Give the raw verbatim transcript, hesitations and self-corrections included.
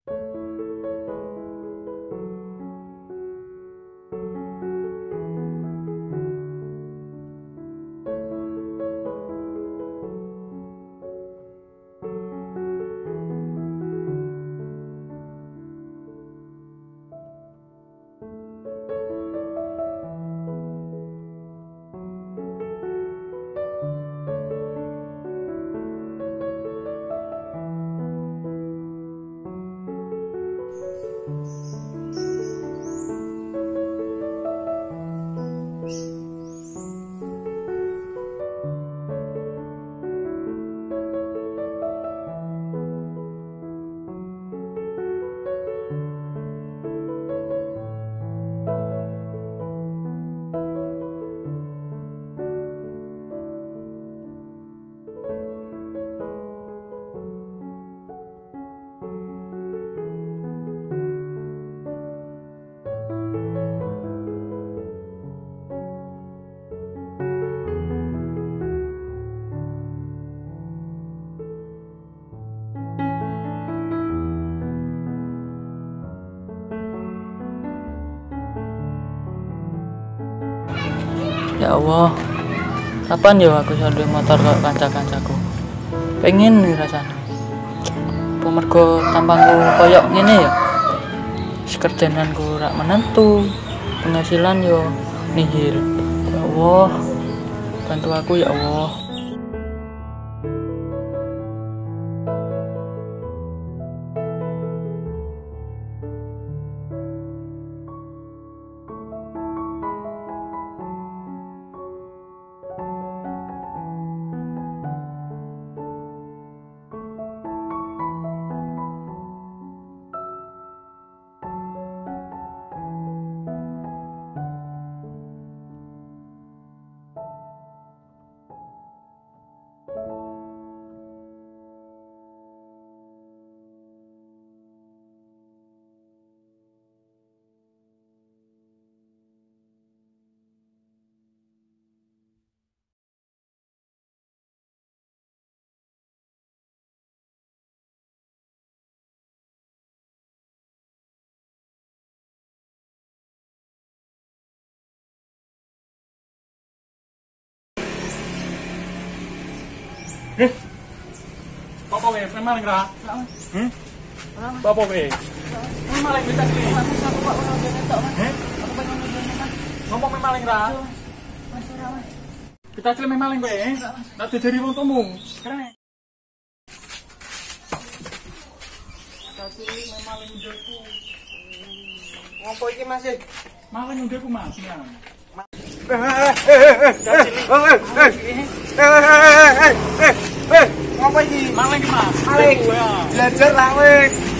Ya Allah, kapan ya aku iso duwe motor kok kanca-kancaku? Pengen nih rasane. Pemergo tampangku koyok ngene ya. Kerjaanku rak menentu, penghasilan yo nihil. Ya Allah, bantu aku ya Allah. Eh, apa kowe? Memang ora? Hmm? Apa kowe? Memang kita sih. Eh? Ngomong memang ora? Kita cilik memang kowe, eh? Nek dijeri wong tumu. Keren. Kita cilik memang ndekku. Ngopo iki Mas? Maling ndekku Mas. Ngopo iki? Maling Mas. Maling. Belajar lah kowe.